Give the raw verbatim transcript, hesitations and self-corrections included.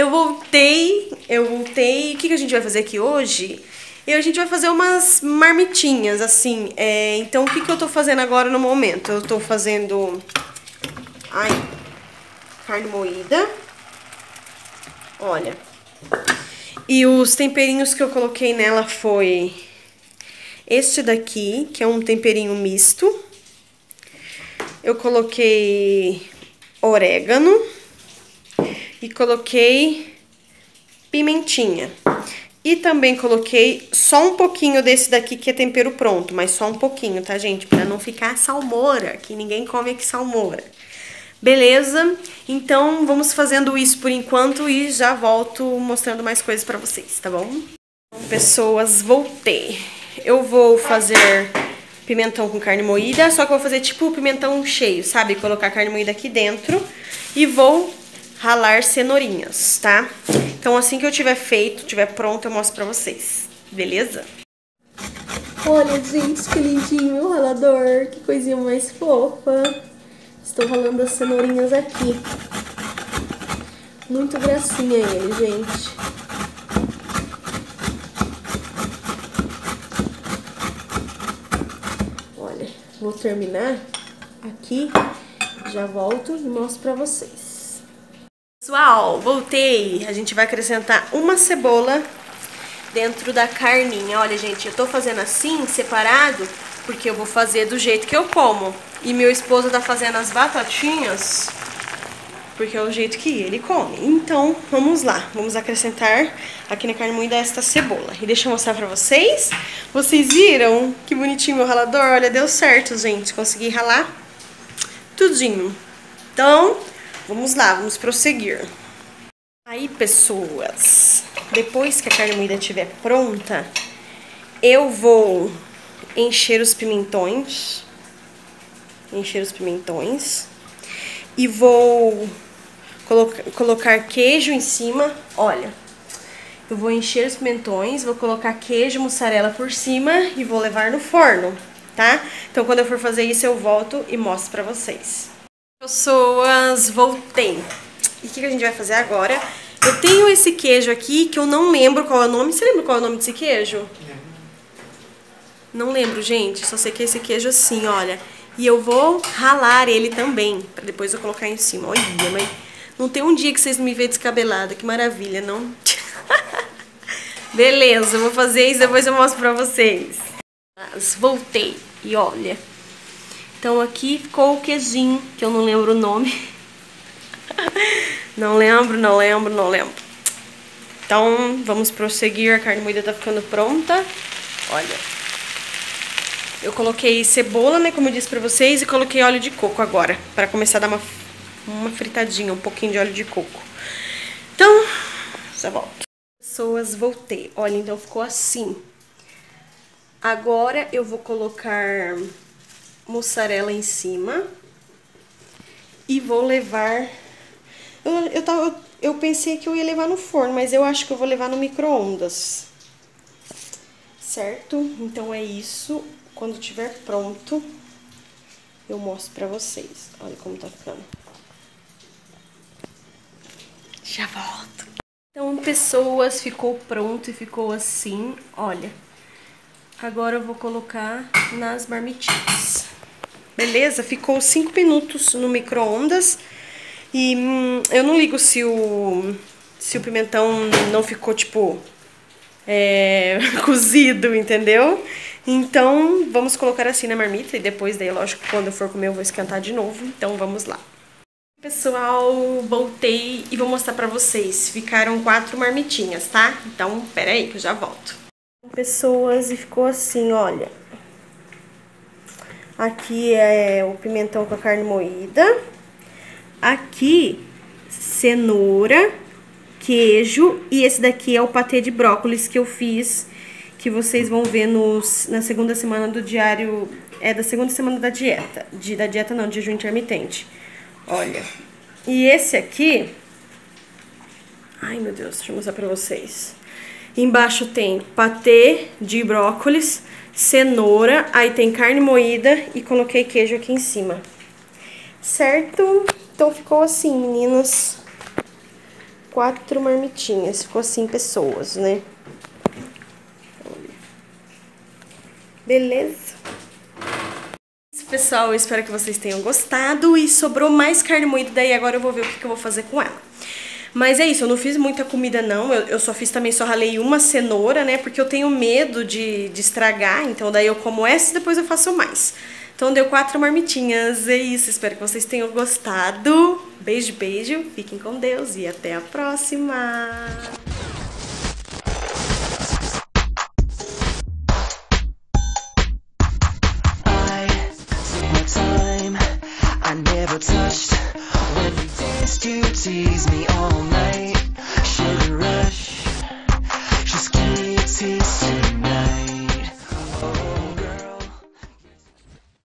eu voltei, eu voltei. O que, que a gente vai fazer aqui hoje? E a gente vai fazer umas marmitinhas, assim. É, então, o que, que eu tô fazendo agora no momento? Eu tô fazendo... Ai, carne moída. Olha. E os temperinhos que eu coloquei nela foi... Este daqui, que é um temperinho misto. Eu coloquei orégano. E coloquei pimentinha. E também coloquei só um pouquinho desse daqui que é tempero pronto, mas só um pouquinho, tá, gente? Pra não ficar salmoura, que ninguém come aqui salmoura. Beleza? Então, vamos fazendo isso por enquanto e já volto mostrando mais coisas pra vocês, tá bom? Pessoas, voltei. Eu vou fazer pimentão com carne moída, só que eu vou fazer tipo pimentão cheio, sabe? Colocar carne moída aqui dentro e vou ralar cenourinhas, tá? Então, assim que eu tiver feito, tiver pronto, eu mostro pra vocês, beleza? Olha, gente, que lindinho meu ralador, que coisinha mais fofa. Estou ralando as cenourinhas aqui. Muito gracinha ele, gente. Olha, vou terminar aqui, já volto e mostro pra vocês. Pessoal, voltei. A gente vai acrescentar uma cebola dentro da carninha. Olha, gente, eu tô fazendo assim, separado, porque eu vou fazer do jeito que eu como. E meu esposo tá fazendo as batatinhas, porque é o jeito que ele come. Então, vamos lá. Vamos acrescentar aqui na carne moída esta cebola. E deixa eu mostrar pra vocês. Vocês viram que bonitinho meu ralador? Olha, deu certo, gente. Consegui ralar tudinho. Então... vamos lá, vamos prosseguir. Aí, pessoas, depois que a carne moída estiver pronta, eu vou encher os pimentões. Encher os pimentões. E vou colocar, colocar queijo em cima. Olha, eu vou encher os pimentões, vou colocar queijo, mussarela por cima e vou levar no forno, tá? Então, quando eu for fazer isso, eu volto e mostro pra vocês. Pessoas, voltei. E o que, que a gente vai fazer agora? Eu tenho esse queijo aqui que eu não lembro qual é o nome. Você lembra qual é o nome desse queijo? Não lembro, gente. Só sei que é esse queijo assim, olha. E eu vou ralar ele também, pra depois eu colocar em cima. Olha, mas não tem um dia que vocês não me veem descabelada. Que maravilha, não? Beleza, eu vou fazer isso, depois eu mostro pra vocês. Mas voltei. E olha... então, aqui ficou o queijinho, que eu não lembro o nome. Não lembro, não lembro, não lembro. Então, vamos prosseguir. A carne moída tá ficando pronta. Olha. Eu coloquei cebola, né, como eu disse pra vocês, e coloquei óleo de coco agora, pra começar a dar uma, uma fritadinha, um pouquinho de óleo de coco. Então, já volto. Pessoas, voltei. Olha, então ficou assim. Agora eu vou colocar... mussarela em cima e vou levar. Eu, eu, tava, eu, eu pensei que eu ia levar no forno, mas eu acho que eu vou levar no micro-ondas. Certo? Então é isso. Quando tiver pronto, eu mostro pra vocês. Olha como tá ficando. Já volto. Então, pessoas, ficou pronto e ficou assim. Olha. Agora eu vou colocar nas marmitinhas. Beleza? Ficou cinco minutos no micro-ondas. E hum, eu não ligo se o, se o pimentão não ficou, tipo, é, cozido, entendeu? Então, vamos colocar assim na marmita. E depois, daí, lógico, quando eu for comer, eu vou esquentar de novo. Então, vamos lá. Pessoal, voltei e vou mostrar pra vocês. Ficaram quatro marmitinhas, tá? Então, pera aí que eu já volto. Pessoas, e ficou assim, olha. Aqui é o pimentão com a carne moída. Aqui, cenoura, queijo. E esse daqui é o patê de brócolis que eu fiz, que vocês vão ver nos, na segunda semana do diário... É da segunda semana da dieta. De, da dieta não, de jejum intermitente. Olha. E esse aqui... ai, meu Deus, deixa eu mostrar pra vocês. Embaixo tem patê de brócolis, cenoura, aí tem carne moída e coloquei queijo aqui em cima. Certo? Então ficou assim, meninas. quatro marmitinhas. Ficou assim, pessoas, né? Beleza? Pessoal, eu espero que vocês tenham gostado. E sobrou mais carne moída, daí agora eu vou ver o que, que eu vou fazer com ela. Mas é isso, eu não fiz muita comida não, eu, eu só fiz também, só ralei uma cenoura, né? Porque eu tenho medo de, de estragar, então daí eu como essa e depois eu faço mais. Então deu quatro marmitinhas, é isso, espero que vocês tenham gostado. Beijo, beijo, fiquem com Deus e até a próxima! Touched when we danced, you tease me all night. Sugar rush, just give me a taste.